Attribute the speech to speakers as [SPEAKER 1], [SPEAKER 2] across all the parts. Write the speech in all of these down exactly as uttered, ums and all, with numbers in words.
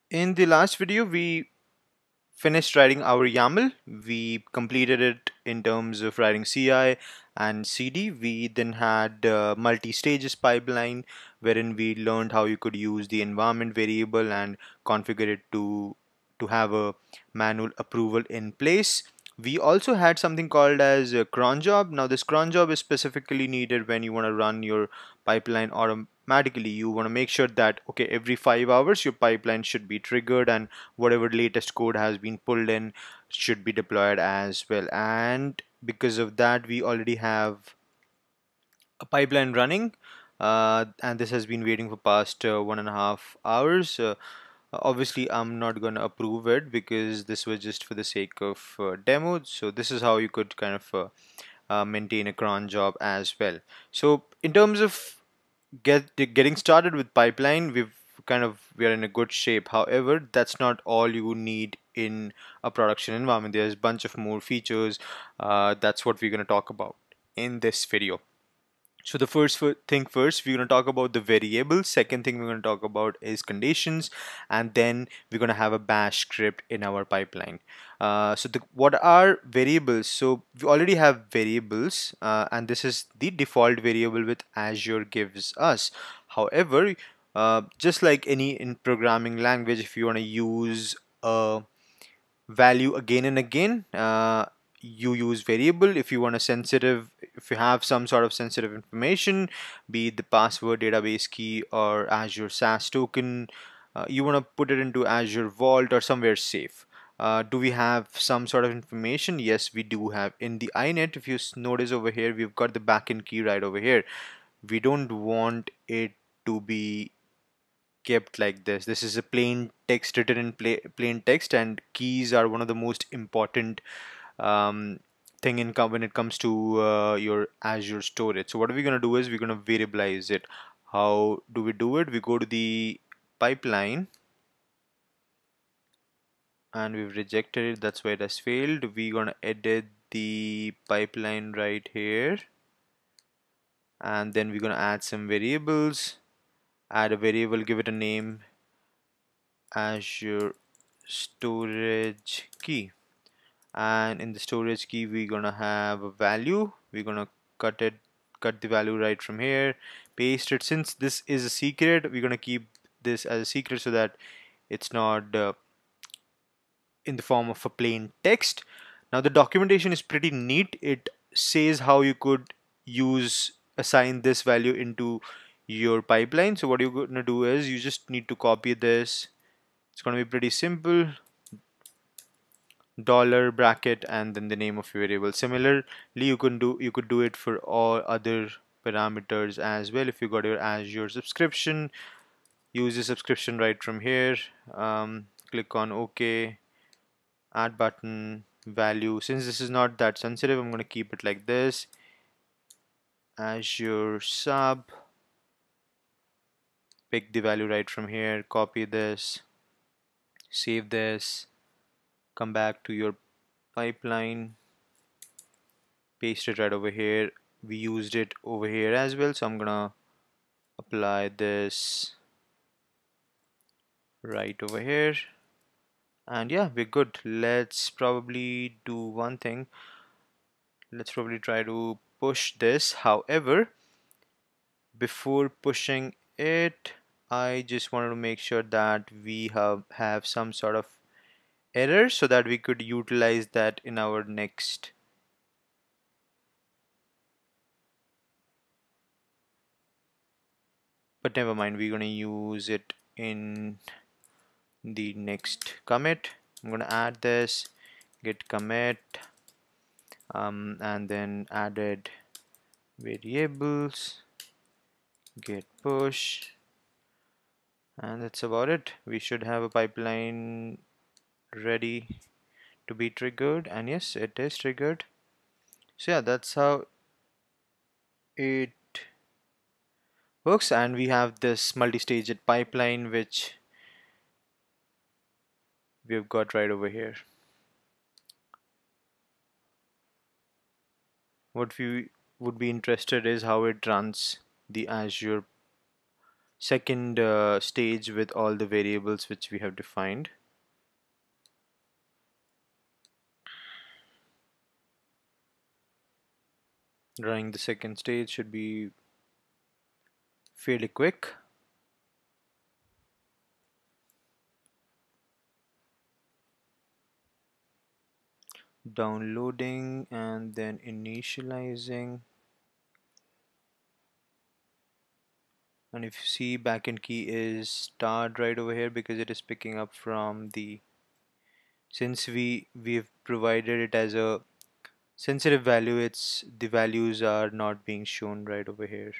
[SPEAKER 1] In the last video, we finished writing our YAML. We completed it in terms of writing C I and C D. We then had uh, multi-stages pipeline wherein we learned how you could use the environment variable and configure it to to have a manual approval in place. We also had something called as a cron job. Now this cron job is specifically needed when you want to run your pipeline automatically. You want to make sure that okay, every five hours your pipeline should be triggered and whatever latest code has been pulled in should be deployed as well. And because of that, we already have a pipeline running, uh, and this has been waiting for past uh, one and a half hours. Uh, obviously, I'm not going to approve it because this was just for the sake of uh, demo. So this is how you could kind of uh, uh, maintain a cron job as well. So in terms of get getting started with pipeline, we've kind of we are in a good shape. However, that's not all you need in a production environment. There's a bunch of more features. Uh, that's what we're going to talk about in this video. So the first fir- thing first, we're going to talk about the variables. Second thing we're going to talk about is conditions, and then we're going to have a bash script in our pipeline. Uh, so the, what are variables? So we already have variables, uh, and this is the default variable with Azure gives us. However, uh, just like any in programming language, if you want to use a value again and again, uh, you use variable. If you want a sensitive, if you have some sort of sensitive information, be it the password, database key, or Azure SaaS token, uh, you want to put it into Azure Vault or somewhere safe. Uh, do we have some sort of information? Yes, we do have. In the inet, if you notice over here, we've got the backend key right over here. We don't want it to be kept like this. This is a plain text written in pla plain text, and keys are one of the most important um, thing in com when it comes to uh, your Azure storage. So what are we going to do is we're going to variabilize it. How do we do it? We go to the pipeline and we've rejected it. That's why it has failed. We're going to edit the pipeline right here, and then we're going to add some variables. Add a variable, give it a name, Azure storage key, and in the storage key we're gonna have a value. We're gonna cut it cut the value right from here, paste it. Since this is a secret, we're gonna keep this as a secret so that it's not uh, in the form of a plain text. Now the documentation is pretty neat. It says how you could use assign this value into your pipeline. So what you're gonna do is you just need to copy this. It's gonna be pretty simple. Dollar bracket and then the name of your variable. Similarly, you can do you could do it for all other parameters as well. If you got your Azure subscription, use the subscription right from here. Um, click on OK, add button, value. Since this is not that sensitive, I'm going to keep it like this. Azure sub, pick the value right from here, copy this, save this, come back to your pipeline, paste it right over here. We used it over here as well, so I'm gonna apply this right over here, and yeah, we're good. Let's probably do one thing. Let's probably try to push this. However, before pushing it, I just wanted to make sure that we have have some sort of error so that we could utilize that in our next. But never mind, we're gonna use it in the next commit. I'm gonna add this git commit, um, and then added variables, git push, and that's about it. We should have a pipeline ready to be triggered, and yes, it is triggered. So yeah, that's how it works, and we have this multi-staged pipeline which we've got right over here. What we would be interested is how it runs the Azure second uh, stage with all the variables which we have defined. Running the second stage should be fairly quick. Downloading and then initializing. And if you see, backend key is starred right over here because it is picking up from the, since we we've provided it as a sensitive value, it's the values are not being shown right over here.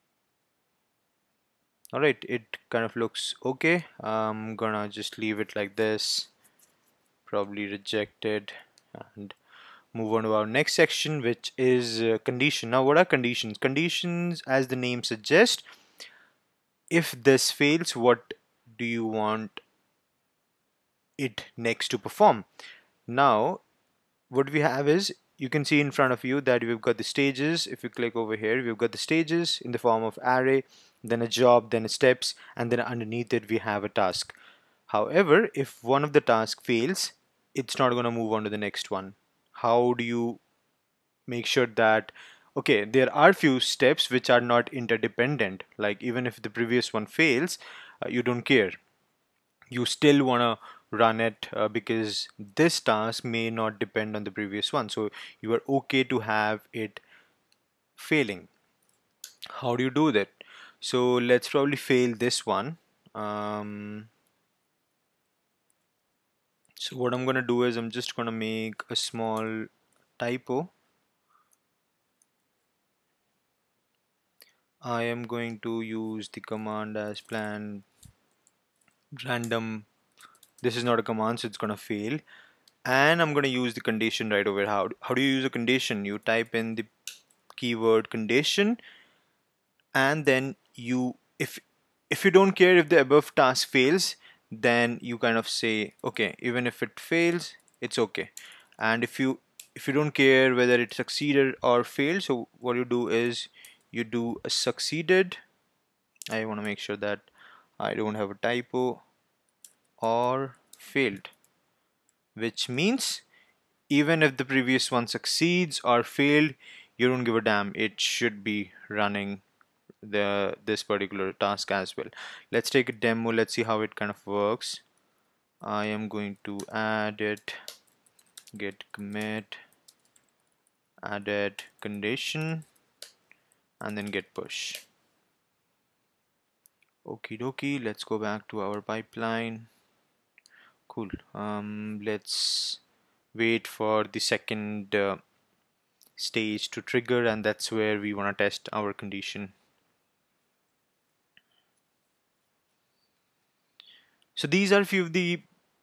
[SPEAKER 1] All right, it kind of looks okay. I'm gonna just leave it like this, probably reject it, and move on to our next section, which is uh, condition. Now, what are conditions? Conditions, as the name suggests, if this fails, what do you want it next to perform? Now, what we have is, you can see in front of you that we've got the stages. If you click over here, we've got the stages in the form of array, then a job, then a steps, and then underneath it we have a task. However, if one of the tasks fails, it's not going to move on to the next one. How do you make sure that, okay, there are few steps which are not interdependent, like even if the previous one fails, uh, you don't care, you still want to run it uh, because this task may not depend on the previous one, so you are okay to have it failing. How do you do that? So let's probably fail this one. um, so what I'm gonna do is I'm just gonna make a small typo. I am going to use the command as plan random. This is not a command, so it's gonna fail. And I'm gonna use the condition right over. How, how do you use a condition? You type in the keyword condition, and then you, if if you don't care if the above task fails, then you kind of say, okay, even if it fails, it's okay. And if you if you don't care whether it succeeded or failed, so what you do is you do a succeeded. I want to make sure that I don't have a typo, or failed, which means even if the previous one succeeds or failed, you don't give a damn, it should be running the this particular task as well. Let's take a demo, let's see how it kind of works. I am going to add it, git commit, added condition, and then git push. Okie dokie, let's go back to our pipeline. Cool. Um, let's wait for the second uh, stage to trigger, and that's where we want to test our condition. So these are a few of the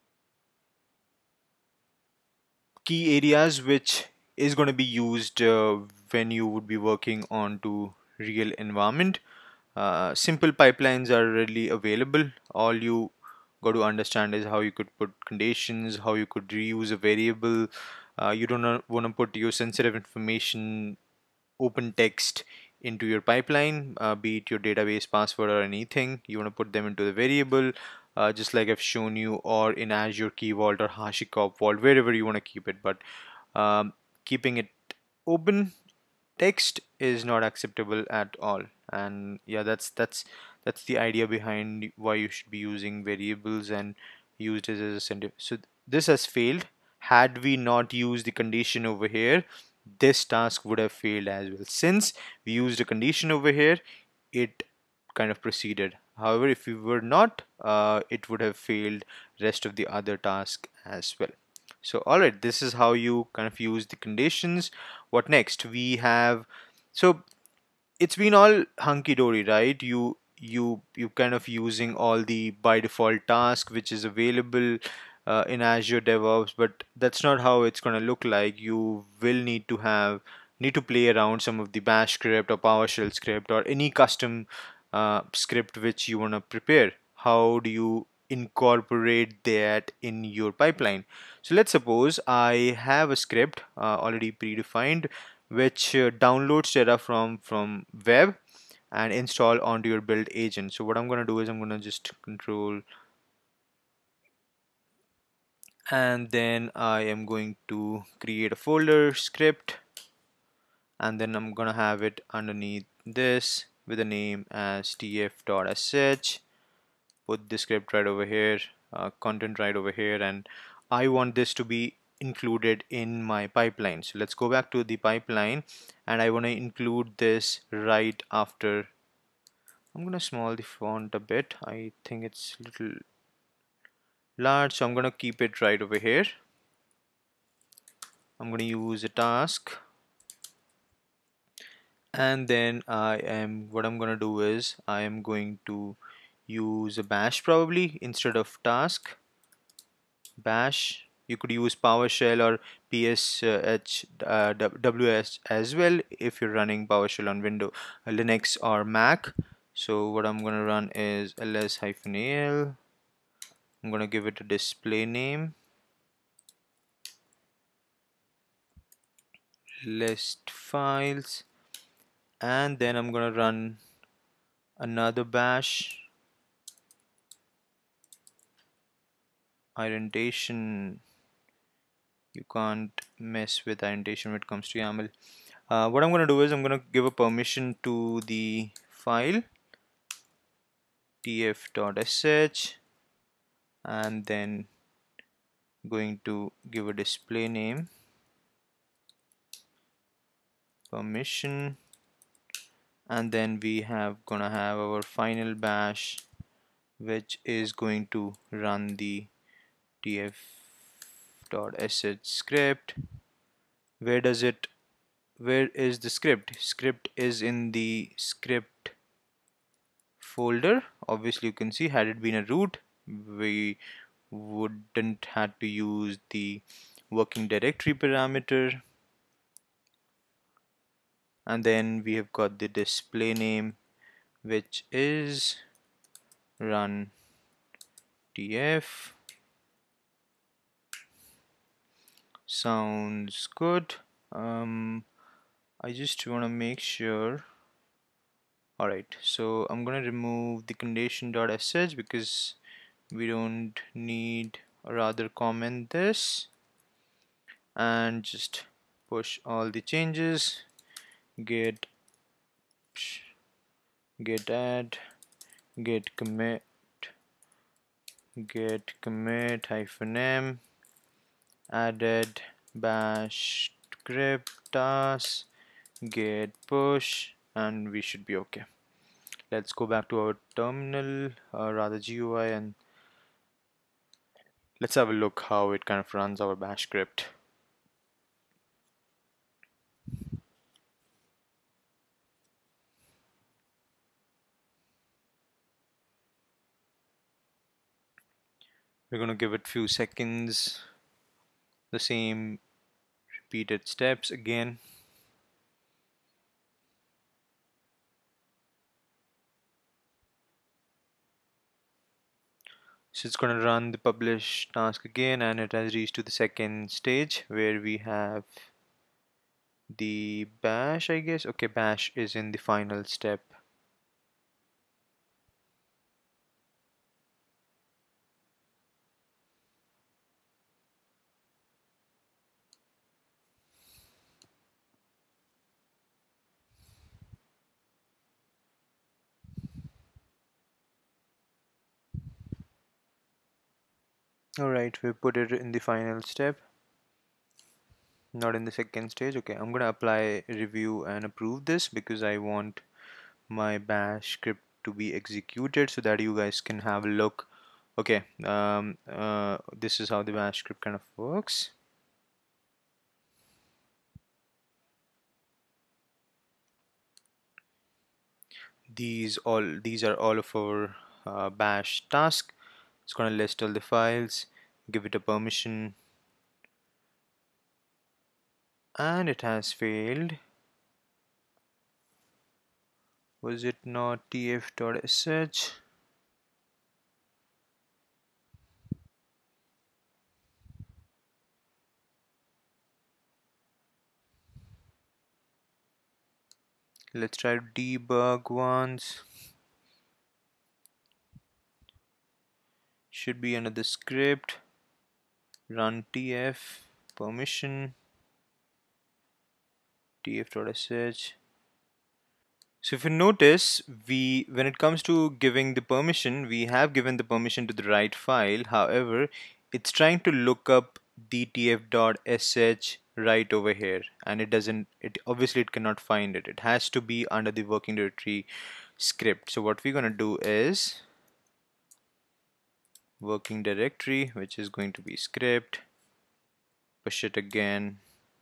[SPEAKER 1] key areas which is going to be used uh, when you would be working on to real environment. Uh, simple pipelines are readily available. All you got to understand is how you could put conditions, how you could reuse a variable. Uh, you don't want to put your sensitive information, open text, into your pipeline, uh, be it your database password or anything. You want to put them into the variable, uh, just like I've shown you, or in Azure Key Vault or HashiCorp Vault, wherever you want to keep it. But um, keeping it open text is not acceptable at all. And yeah, that's that's that's the idea behind why you should be using variables and used it as a sensitive. So this has failed. Had we not used the condition over here, this task would have failed as well. Since we used a condition over here, it kind of proceeded. However, if we were not, uh, it would have failed rest of the other task as well. So alright, this is how you kind of use the conditions. What next? We have, so it's been all hunky-dory, right? You you you kind of using all the by default task which is available uh, in Azure DevOps, but that's not how it's going to look like. You will need to have need to play around some of the bash script or PowerShell script or any custom uh, script which you want to prepare. How do you incorporate that in your pipeline? So let's suppose I have a script uh, already predefined which uh, downloads data from from web, and install onto your build agent. So what I'm going to do is I'm going to just control, and then I am going to create a folder script, and then I'm gonna have it underneath this with a name as tf.sh. Put the script right over here, uh, content right over here, and I want this to be included in my pipeline. So let's go back to the pipeline, and I want to include this right after. I'm gonna small the font a bit. I think it's a little large, so I'm gonna keep it right over here. I'm gonna use a task, and then I am what I'm gonna do is I am going to use a bash probably instead of task. Bash, you could use PowerShell or P S H uh, W S as well if you're running PowerShell on Windows, Linux or Mac. So what I'm gonna run is ls-al. I'm gonna give it a display name, list files, and then I'm gonna run another bash indentation. You can't mess with indentation when it comes to YAML. Uh, what I'm going to do is I'm going to give a permission to the file tf.sh, and then going to give a display name permission, and then we have gonna have our final bash, which is going to run the tf.sh script. Where does it where is the script? Script is in the script folder. Obviously you can see, had it been a root, we wouldn't had to use the working directory parameter. And then we have got the display name, which is run tf. Sounds good. um, I just want to make sure. Alright, so I'm gonna remove the condition.sh because we don't need, or rather comment this, and just push all the changes. Git git add, git commit, git commit hyphen m, added bash script task, git push, and we should be okay. Let's go back to our terminal, or rather G U I, and let's have a look how it kind of runs our bash script. We're going to give it few seconds, the same repeated steps again. So it's going to run the publish task again, and it has reached to the second stage where we have the bash, I guess. Okay, bash is in the final step. Alright, we put it in the final step, not in the second stage. Okay, I'm gonna apply, review, and approve this because I want my bash script to be executed so that you guys can have a look. Okay, um, uh, this is how the bash script kind of works. These all these are all of our uh, bash task. It's gonna list all the files, give it a permission, and it has failed. Was it not tf.sh? Let's try to debug once. Should be under the script. Run tf permission tf.sh. So if you notice, we when it comes to giving the permission, we have given the permission to the right file. However, it's trying to look up the tf.sh right over here, and it doesn't. It obviously it cannot find it. It has to be under the working directory script. So what we're gonna do is working directory, which is going to be script. Push it again.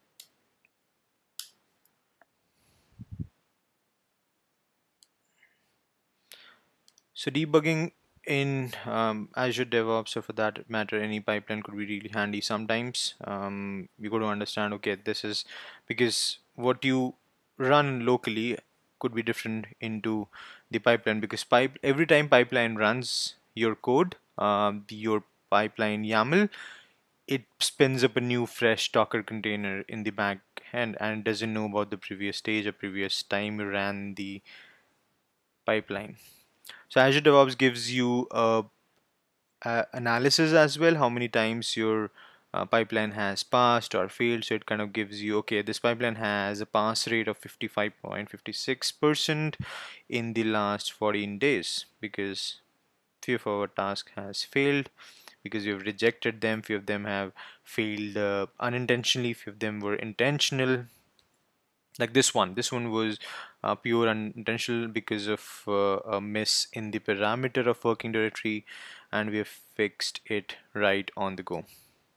[SPEAKER 1] So debugging in um, Azure DevOps, or for that matter any pipeline, could be really handy sometimes. Um, you got to understand, okay, this is because what you run locally could be different into the pipeline, because pipe every time pipeline runs your code, um, your pipeline YAML, it spins up a new fresh Docker container in the back end and doesn't know about the previous stage or previous time you ran the pipeline. So Azure DevOps gives you a, a analysis as well, how many times your uh, pipeline has passed or failed. So it kind of gives you, okay, this pipeline has a pass rate of fifty-five point five six percent in the last fourteen days, because few of our tasks has failed because we've rejected them. Few of them have failed uh, unintentionally. Few of them were intentional, like this one. This one was uh, pure unintentional because of uh, a miss in the parameter of working directory, and we have fixed it right on the go.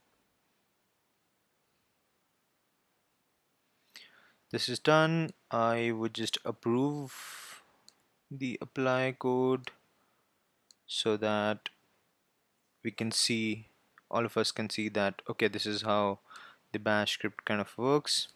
[SPEAKER 1] This is done. I would just approve the apply code so that we can see, all of us can see that, okay, this is how the bash script kind of works.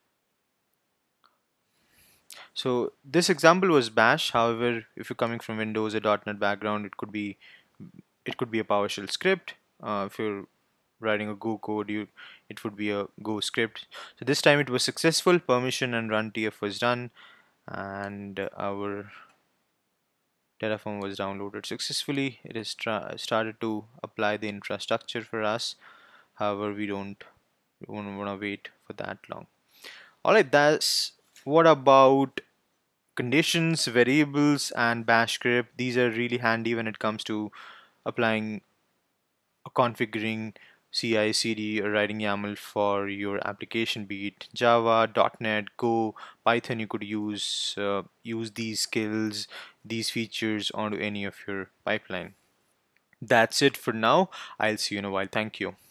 [SPEAKER 1] So this example was bash. However, if you're coming from Windows or dot net background, it could be it could be a PowerShell script. Uh, if you're writing a Go code, you it would be a Go script. So this time it was successful. Permission and run tf was done, and our Terraform was downloaded successfully. It has started to apply the infrastructure for us. However, we don't want to wait for that long. All right, that's what about conditions, variables, and bash script. These are really handy when it comes to applying or configuring C I C D or writing YAML for your application, be it Java, dot net, Go, Python. You could use uh, use these skills, these features onto any of your pipeline. That's it for now. I'll see you in a while. Thank you.